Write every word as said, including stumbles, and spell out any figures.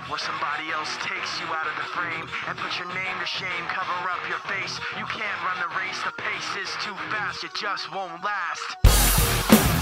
where somebody else takes you out of the frame and put your name to shame, cover up your face. You can't run the race, the pace is too fast, it just won't last.